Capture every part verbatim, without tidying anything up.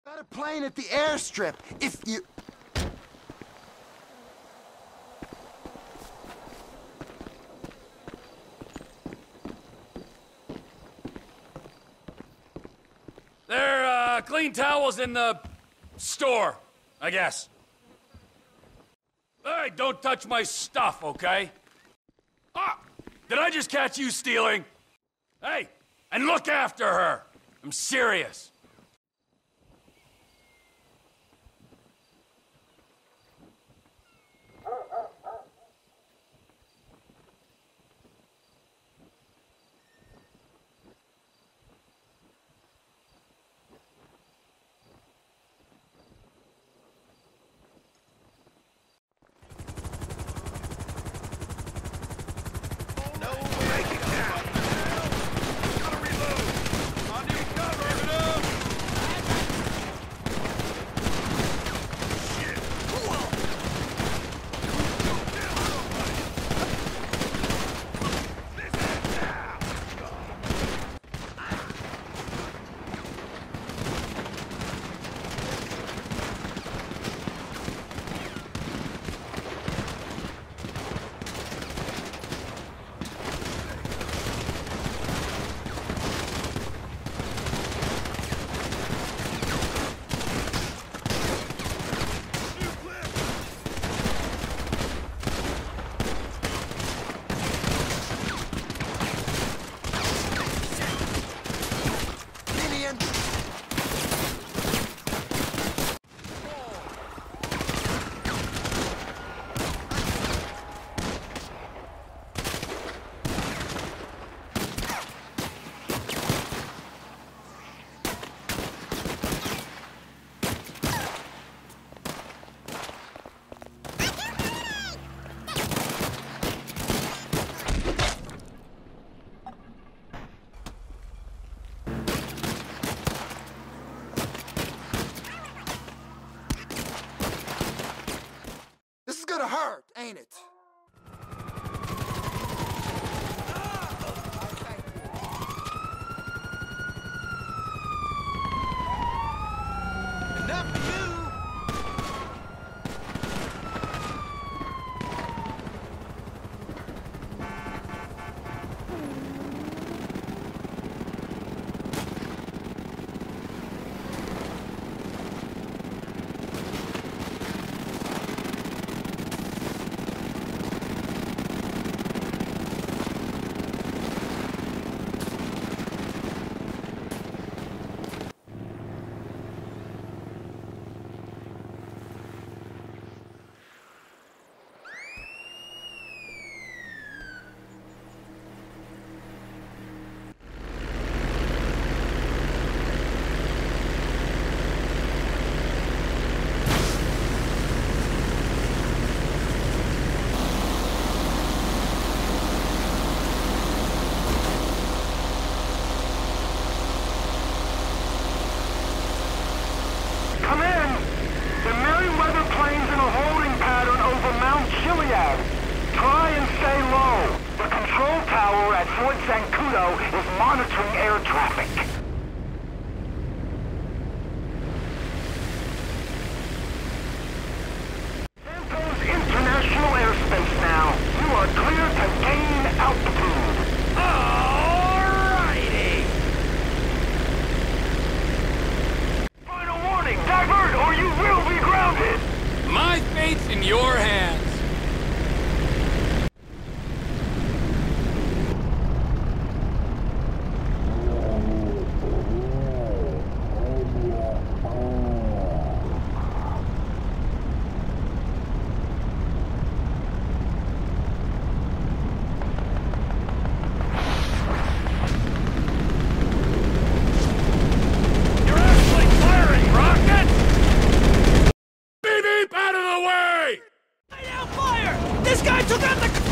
Got a plane at the airstrip. If you... There are uh, clean towels in the store, I guess. Hey, don't touch my stuff, okay? Ah! Did I just catch you stealing? Hey, and look after her! I'm serious. Gonna hurt, ain't it? Enough of you! Try and stay low. The control tower at Fort Zancudo is monitoring air traffic. Santos International Airspace now. You are clear to gain altitude. Alrighty! Final warning, divert or you will be grounded. My fate's in your hands. This guy took out the...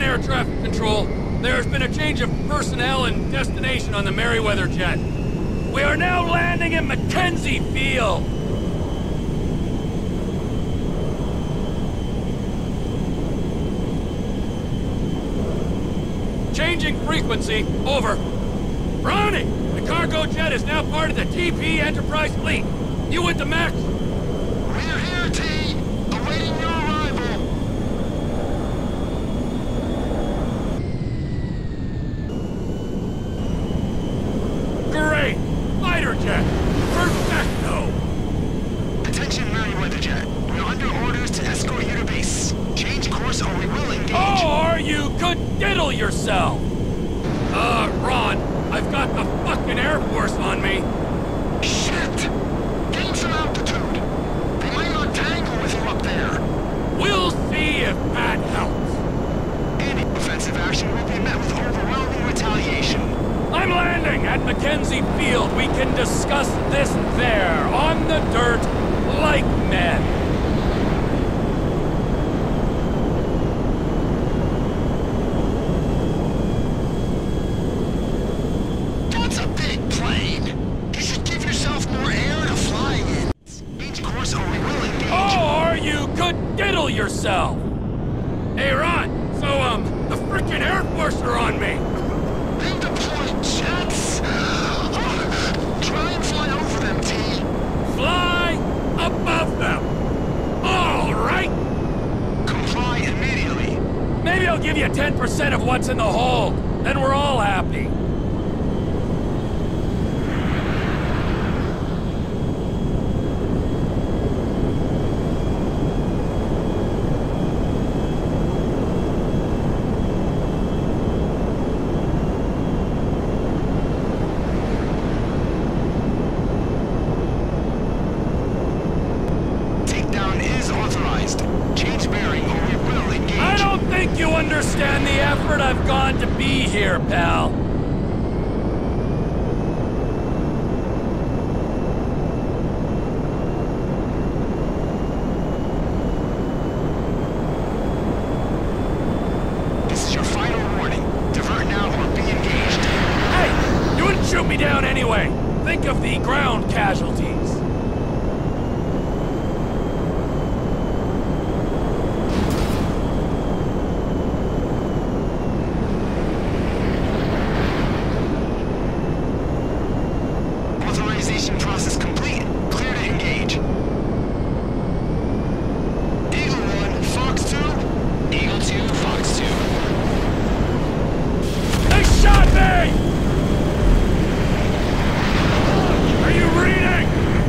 Again, air traffic control. There's been a change of personnel and destination on the Merryweather jet. We are now landing in Mackenzie Field. Changing frequency. Over. Brownie! The cargo jet is now part of the T P Enterprise fleet. You with the Max? We're here, T. Awaiting your arrival. Great! Fighter jet! Perfecto! Attention, Merryweather Jet. We're under orders to escort you to base. Change course or we will engage. Or you could diddle yourself! Uh, Ron, I've got the fucking Air Force on me. Shit! Gain some altitude. They might not tangle with you up there. We'll see if that helps. Any offensive action will be met with overwhelming retaliation. I'm landing at Mackenzie Field. We can discuss this there, on the dirt, like men. That's a big plane. You should give yourself more air to fly in. Change course or we will engage. Or you could diddle yourself. Hey, Ron, so, um, the frickin' Air Force are on me. They deploy jets. Oh, try and fly over them, T. Fly above them. All right. Comply immediately. Maybe I'll give you ten percent of what's in the hold. Then we're all happy. Takedown is authorized. Change bearing or we will engage. I don't think you understand the effort I've gone to be here, pal. This is your final warning. Divert now or be engaged. Hey, you wouldn't shoot me down anyway. Think of the ground casualties. Authorization process complete. Clear to engage. Eagle one, Fox two. Eagle two, Fox two. They shot me! Are you reading?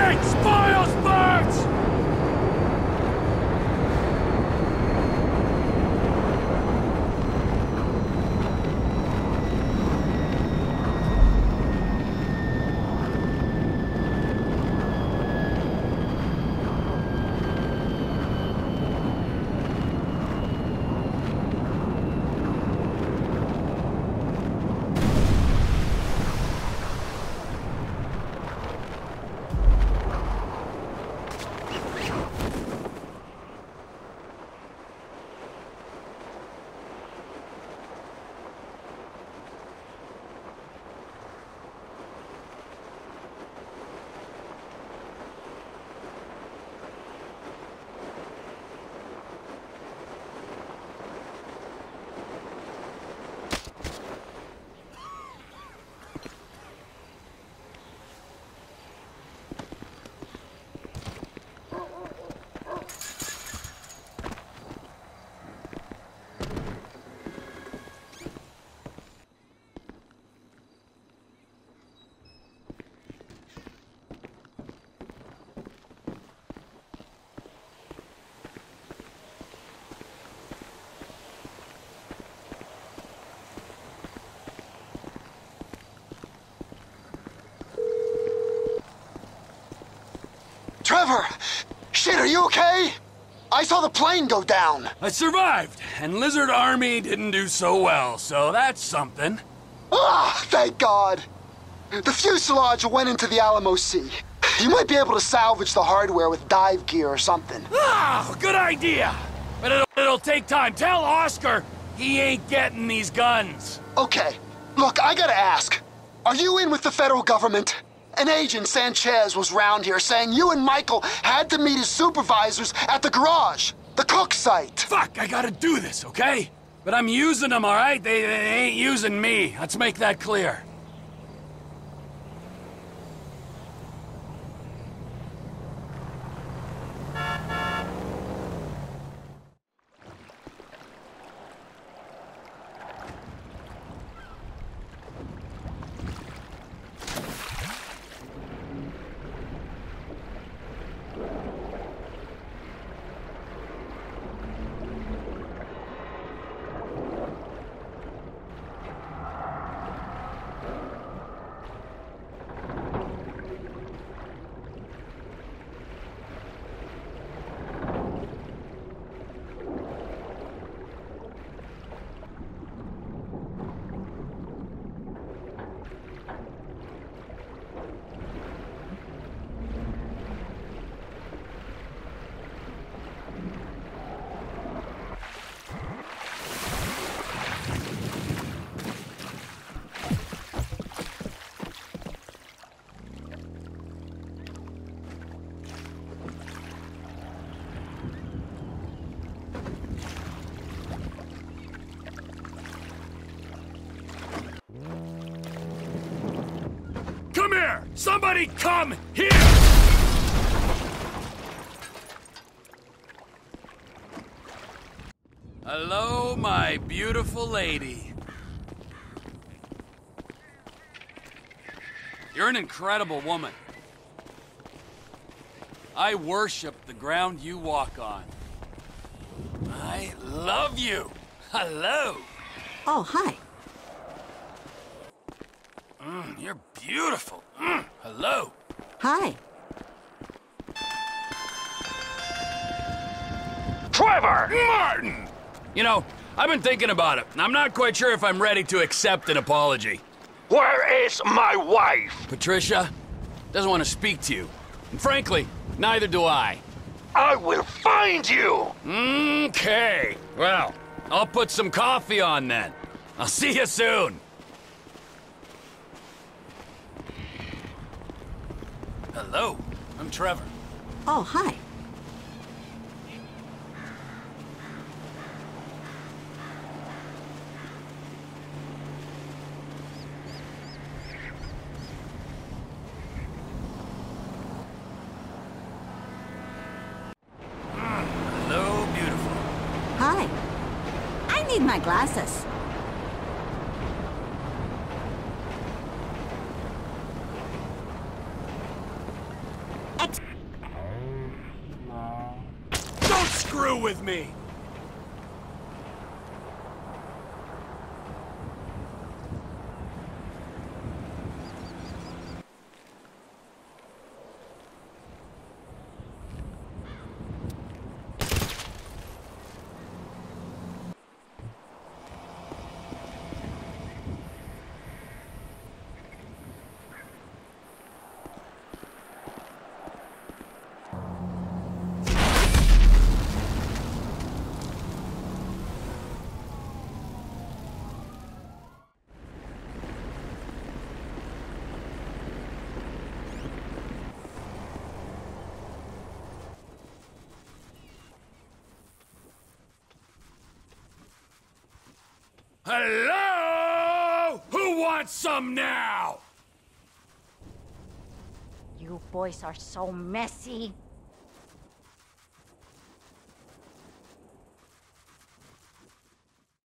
Great! Spoils birds! Trevor! Shit, are you okay? I saw the plane go down. I survived, and Lizard Army didn't do so well, so that's something. Ah, thank God. The fuselage went into the Alamo Sea. You might be able to salvage the hardware with dive gear or something. Ah, good idea. But it'll, it'll take time. Tell Oscar he ain't getting these guns. Okay, look, I gotta ask. Are you in with the federal government? An agent, Sanchez, was round here saying you and Michael had to meet his supervisors at the garage, the cook site. Fuck, I gotta do this, okay? But I'm using them, all right? They, they ain't using me. Let's make that clear. Come here! Somebody come here! Hello, my beautiful lady. You're an incredible woman. I worship the ground you walk on. I love you. Hello. Oh, hi. Mm, you're beautiful. Mm, hello. Hi. Trevor! Martin! You know, I've been thinking about it, and I'm not quite sure if I'm ready to accept an apology. Where is my wife? Patricia doesn't want to speak to you. And frankly, neither do I. I will find you! Okay. Well, I'll put some coffee on then. I'll see you soon. Hello, I'm Trevor. Oh, hi. Hello, beautiful. Hi. I need my glasses. with me! Hello? Who wants some now? You boys are so messy.